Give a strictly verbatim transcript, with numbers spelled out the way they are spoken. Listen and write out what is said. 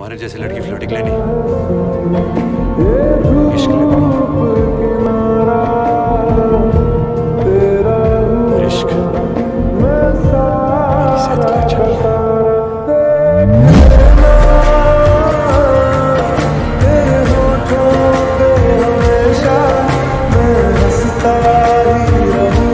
तुम्हारे जैसे लड़की फ्लोटिंग लेनी इश्क लेना इश्क मेरी सेहत के लिए अच्छा नहीं है। तेरे होठों पे हमेशा मैं हंसता ही रहूं।